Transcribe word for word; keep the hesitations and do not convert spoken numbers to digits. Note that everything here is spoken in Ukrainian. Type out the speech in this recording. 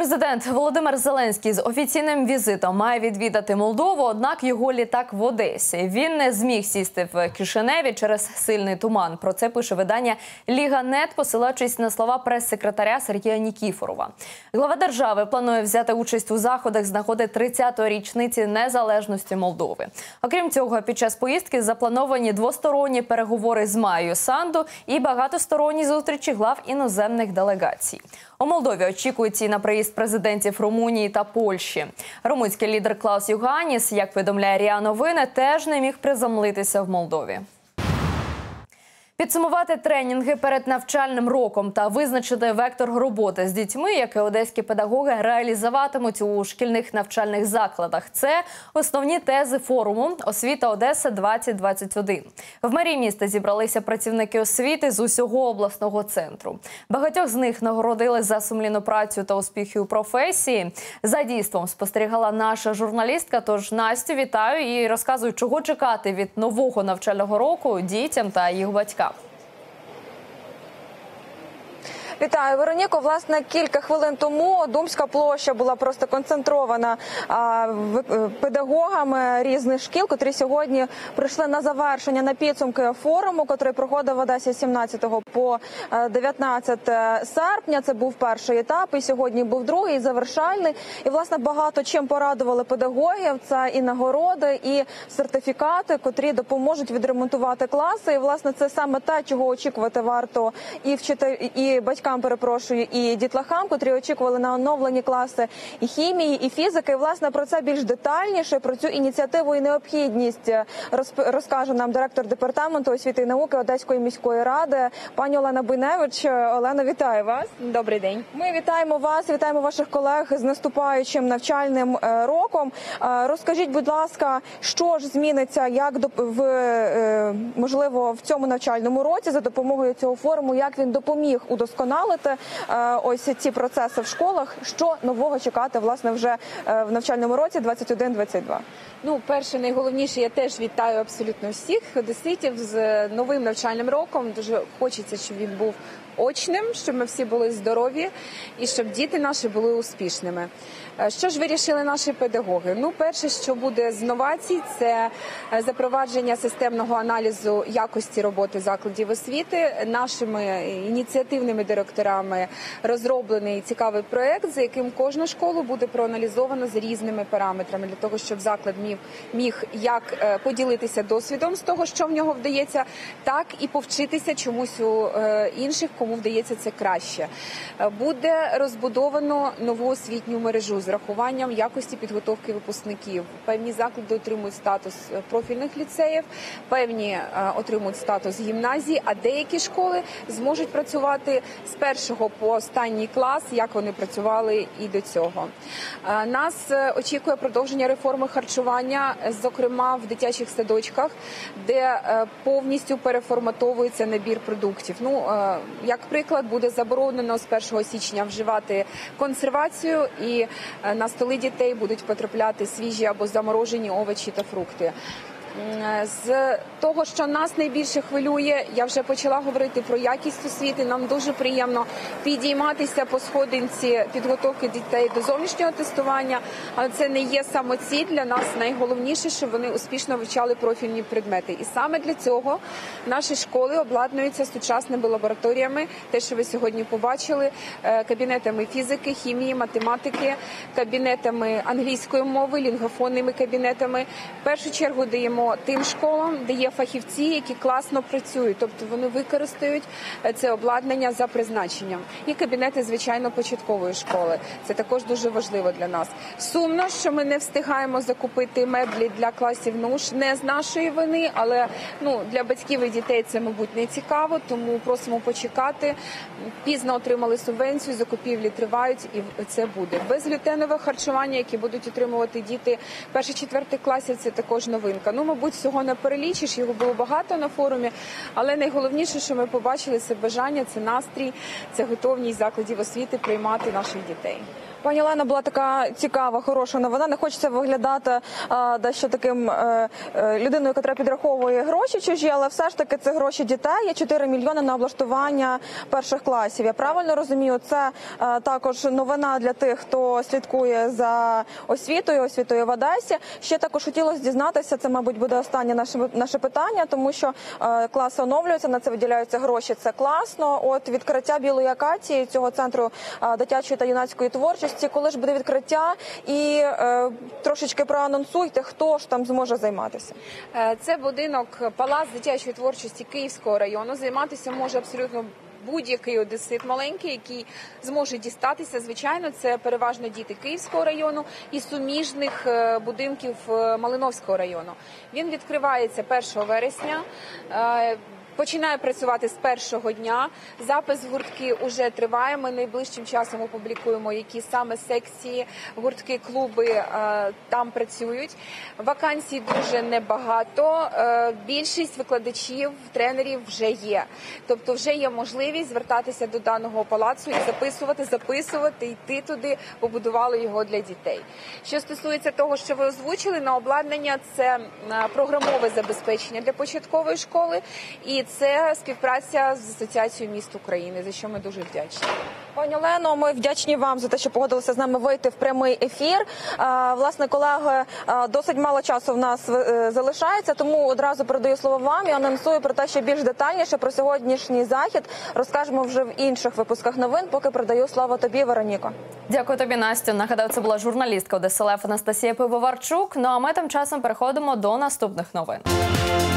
Президент Володимир Зеленський з офіційним візитом має відвідати Молдову, однак його літак в Одесі. Він не зміг сісти в Кишиневі через сильний туман. Про це пише видання «Ліга.нет», посилаючись на слова прес-секретаря Сергія Нікіфорова. Глава держави планує взяти участь у заходах з нагоди тридцятої річниці незалежності Молдови. Окрім цього, під час поїздки заплановані двосторонні переговори з Майєю Санду і багатосторонні зустрічі глав іноземних делегацій. У Молдові очікується і на приїзд президентів Румунії та Польщі. Румунський лідер Клаус Йоганніс, як повідомляє РІА Новини, теж не міг приземлитися в Молдові. Підсумувати тренінги перед навчальним роком та визначити вектор роботи з дітьми, які одеські педагоги реалізуватимуть у шкільних навчальних закладах. Це основні тези форуму «Освіта Одеса двадцять двадцять один». В мерії міста зібралися працівники освіти з усього обласного центру. Багатьох з них нагородили за сумлінну працю та успіхи у професії. За дійством спостерігала наша журналістка, тож Настю вітаю і розказую, чого чекати від нового навчального року дітям та їх батькам. Вітаю, Вероніко. Власне, кілька хвилин тому Думська площа була просто концентрована а, педагогами різних шкіл, котрі сьогодні прийшли на завершення, на підсумки форуму, який проходив в Одесі з сімнадцятого по дев'ятнадцяте серпня. Це був перший етап, і сьогодні був другий, завершальний. І, власне, багато чим порадували педагогів. Це і нагороди, і сертифікати, котрі допоможуть відремонтувати класи. І, власне, це саме те, чого очікувати варто і вчителям, і батькам, перепрошую, і дітлахам, котрі очікували на оновлені класи і хімії, і фізики. І, власне, про це більш детальніше, про цю ініціативу і необхідність розкаже нам директор департаменту освіти і науки Одеської міської ради, пані Олена Буйневич. Олена, вітаю вас. Добрий день. Ми вітаємо вас, вітаємо ваших колег з наступаючим навчальним роком. Розкажіть, будь ласка, що ж зміниться, як в, можливо, в цьому навчальному році за допомогою цього форуму, як він допоміг удосконалити ось ці процеси в школах, що нового чекати, власне, вже в навчальному році двадцять один двадцять два? Ну, перше, найголовніше, я теж вітаю абсолютно всіх одеситів з новим навчальним роком. Дуже хочеться, щоб він був очним, щоб ми всі були здорові і щоб діти наші були успішними. Що ж вирішили наші педагоги? Ну, перше, що буде з новацій, це запровадження системного аналізу якості роботи закладів освіти. Нашими ініціативними директорами розроблений цікавий проєкт, за яким кожну школу буде проаналізовано з різними параметрами, для того, щоб заклад міг, міг як поділитися досвідом з того, що в нього вдається, так і повчитися чомусь у інших, кому вдається це краще. Буде розбудовано нову освітню мережу з рахуванням якості підготовки випускників. Певні заклади отримують статус профільних ліцеїв, певні отримують статус гімназії, а деякі школи зможуть працювати з першого по останній клас, як вони працювали і до цього. Нас очікує продовження реформи харчування, зокрема в дитячих садочках, де повністю переформатовується набір продуктів. Ну, як приклад, буде заборонено з першого січня вживати консервацію, і на столи дітей будуть потрапляти свіжі або заморожені овочі та фрукти. З того, що нас найбільше хвилює, я вже почала говорити про якість освіти. Нам дуже приємно підійматися по сходинці підготовки дітей до зовнішнього тестування, але це не є самоціль. Для нас найголовніше, щоб вони успішно вивчали профільні предмети. І саме для цього наші школи обладнуються сучасними лабораторіями, те, що ви сьогодні побачили, кабінетами фізики, хімії, математики, кабінетами англійської мови, лінгофонними кабінетами. В першу чергу даємо тим школам, де є фахівці, які класно працюють, тобто вони використають це обладнання за призначенням. І кабінети, звичайно, початкової школи. Це також дуже важливо для нас. Сумно, що ми не встигаємо закупити меблі для класів НУШ, не з нашої вини, але ну, для батьків і дітей це, мабуть, не цікаво, тому просимо почекати. Пізно отримали субвенцію, закупівлі тривають, і це буде. Безглютенове харчування, яке будуть отримувати діти перших-четвертих класів, це також новинка. Ну, мабуть, всього не перелічиш, його було багато на форумі, але найголовніше, що ми побачили, це бажання, це настрій, це готовність закладів освіти приймати наших дітей. Пані Олена, була така цікава, хороша новина. Не хочеться виглядати а, дещо таким е, е, людиною, яка підраховує гроші чужі, але все ж таки це гроші дітей. Є чотири мільйони на облаштування перших класів. Я правильно розумію, це е, також новина для тих, хто слідкує за освітою, освітою в Одесі. Ще також хотілося дізнатися, це, мабуть, буде останнє наше, наше питання, тому що е, класи оновлюються, на це виділяються гроші, це класно. От відкриття Білої акації, цього центру е, дитячої та юнацької творчості, коли ж буде відкриття, і е, трошечки проанонсуйте, хто ж там зможе займатися. Це будинок Палац дитячої творчості Київського району. Займатися може абсолютно будь-який одесит маленький, який зможе дістатися. Звичайно, це переважно діти Київського району і суміжних будинків Малиновського району. Він відкривається першого вересня. Починає працювати з першого дня. Запис в гуртки вже триває. Ми найближчим часом опублікуємо, які саме секції, гуртки, клуби е, там працюють. Вакансій дуже небагато. Е, більшість викладачів, тренерів вже є. Тобто вже є можливість звертатися до даного палацу і записувати, записувати, йти туди, побудували його для дітей. Що стосується того, що ви озвучили, на обладнання – це програмове забезпечення для початкової школи і це співпраця з Асоціацією міст України, за що ми дуже вдячні. Пані Олено, ми вдячні вам за те, що погодилися з нами вийти в прямий ефір. Власне, колеги, досить мало часу в нас залишається, тому одразу передаю слово вам і анонсую про те, що більш детальніше про сьогоднішній захід розкажемо вже в інших випусках новин, поки передаю слово тобі, Вероніко. Дякую тобі, Настю. Нагадаю, це була журналістка Одеса Лайф Анастасія Пивоварчук. Ну а ми тим часом переходимо до наступних новин.